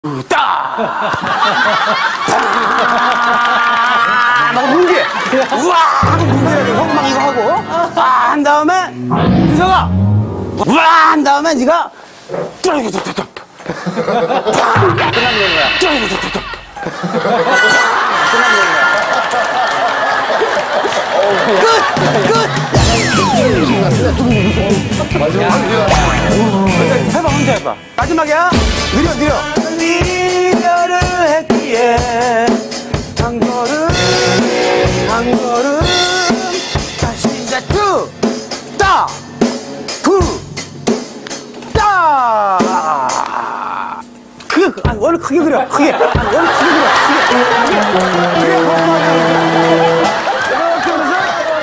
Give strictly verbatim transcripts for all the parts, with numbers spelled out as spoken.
따! 막 문제! 우와! 하고 문제라고 형 막 이거 하고 아! 한 다음에 윤서가 우와! 한 다음에 네가 뚜루뚜루뚜루 끝나는 거야. 뚜루뚜루뚜루 끝나는 거야. 끝! 끝! 해봐 혼자 해봐. 마지막이야. 느려 느려. 이별을 했기에 한 걸음 한 걸음 다시 이제 쭉 따! 구! 따! 크게 아니 원래 크게 그려 크게 아니 원래 크게 그려 크게 크게 크게 이렇게 그래서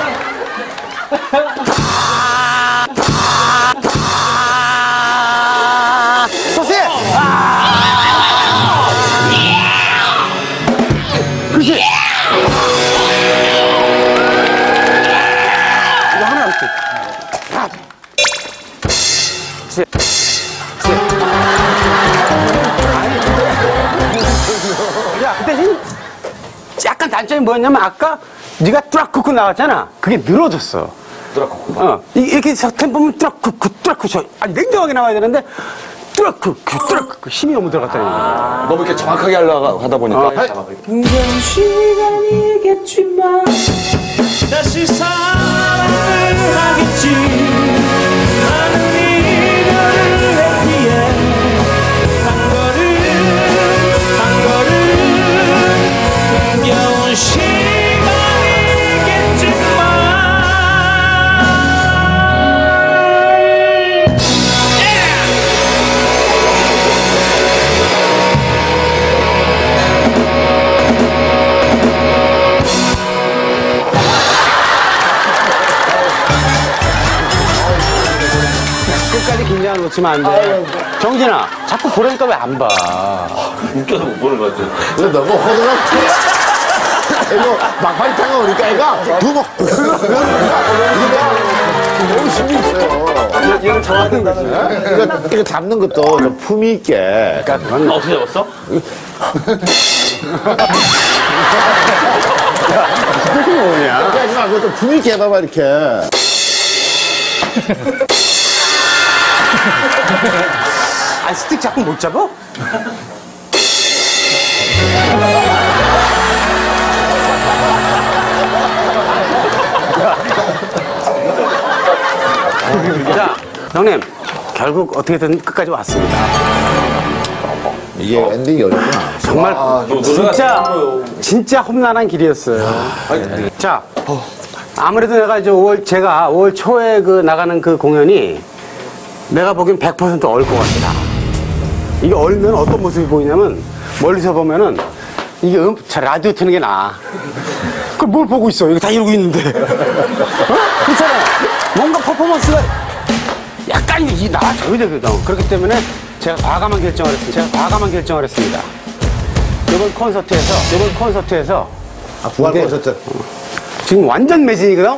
소세! 그렇지! 이거 하나 이렇게. 그렇지. 야, 그 대신 약간 단점이 뭐였냐면 아까 네가 뚜락쿠쿠 나왔잖아. 그게 늘어졌어. 뚜락쿠쿠. 어, 이렇게 템포면 뚜락쿠쿠, 뚜락쿠쿠. 아니, 냉정하게 나와야 되는데 뚜락쿠쿠, 뚜락쿠쿠. 힘이 너무 들어갔다는 거야. 아, 너무 이렇게 정확하게 하려고 하다 보니까. 어, 굉장한 시간이겠지만 다시 사랑을 하겠지. 나는 이별을 했기에 한 걸음 한 걸음 흥겨운 시간이겠지만 끝까지 긴장을 놓치면 안 돼. 정진아, 자꾸 보라니까 왜 안 봐? 웃겨서 못 보는 것 같아. 근데 너무 호들갑 이거 막판이 다가오니까 애가 두번 너무 신기 있어요. 이건 정해야 된다는 거야. 이거, 이거 잡는 것도 좀 품위 있게. 그러니까 그건 어떻게 잡았어? 그게 뭐냐? 그러니까 이거 좀 품위 있게 해봐봐 이렇게. 아, 스틱 자꾸 못 잡아? 자, 형님, 결국 어떻게든 끝까지 왔습니다. 이게 엔딩이 어렵구나. 정말 진짜 진짜 험난한 길이었어요. 네. 자, 아무래도 내가 이제 오월 제가 오월 초에 그 나가는 그 공연이 내가 보기엔 백 퍼센트 얼 것 같다. 이게 얼면 어떤 모습이 보이냐면 멀리서 보면은 이게 음, 자, 라디오 트는 게 나아. 그걸 뭘 보고 있어? 이거 다 이러고 있는데. 어? 그렇잖아. 뭔가 퍼포먼스가 약간 이 나와줘야 되거든. 그렇기 때문에 제가 과감한 결정을 했습니다. 제가 과감한 결정을 했습니다. 이번 콘서트에서 이번 콘서트에서 아, 부활 근데, 콘서트. 어, 지금 완전 매진이거든?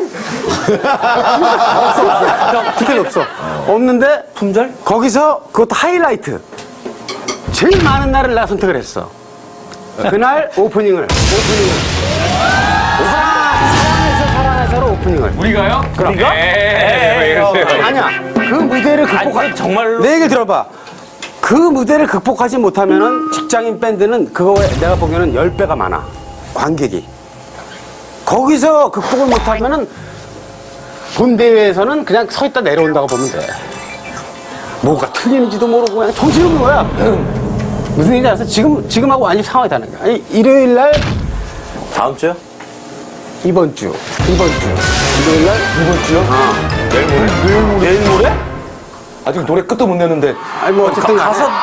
없어, 없어. 티켓 없어. 없는데, 품절? 거기서 그것도 하이라이트. 제일 많은 날을 내가 선택을 했어. 그날 오프닝을. 오프닝을. 사랑, 사랑해서 사랑해서로 오프닝을. 우리가요? 그럼. 우리가? 에이, 왜 이러세요? 아니야. 그 무대를 극복하 아니, 정말로? 내 얘기를 들어봐. 그 무대를 극복하지 못하면은 직장인 밴드는 그거에 내가 보기에는 열 배가 많아. 관객이. 거기서 극복을 못하면은 본 대회에서는 그냥 서 있다 내려온다고 보면 돼. 뭐가 틀리는지도 모르고 그냥 정신없는 거야. 무슨 얘기인지 알았어? 지금, 지금하고 완전 상황이 다른 거야. 아니, 일요일 날. 다음 주요? 이번 주. 이번 주. 일요일 날. 이번 주요? 어. 내일 모레? 내일 모레? 내일 모레? 아직 노래 끝도 못 내는데. 아니, 뭐, 어쨌든. 가, 가서.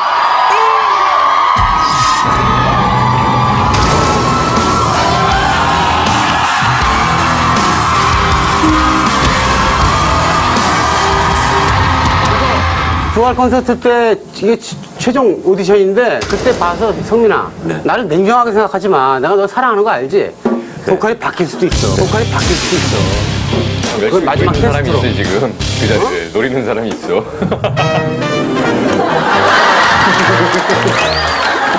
부활 콘서트 때 이게 최종 오디션인데 그때 봐서 성민아 네. 나를 냉정하게 생각하지 마. 내가 너 사랑하는 거 알지? 네. 보컬이 바뀔 수도 있어. 네. 보컬이 바뀔 수도 있어. 열심히 마지막 노리는 사람이 테스트로. 있어 지금 그 자리에. 어? 노리는 사람이 있어.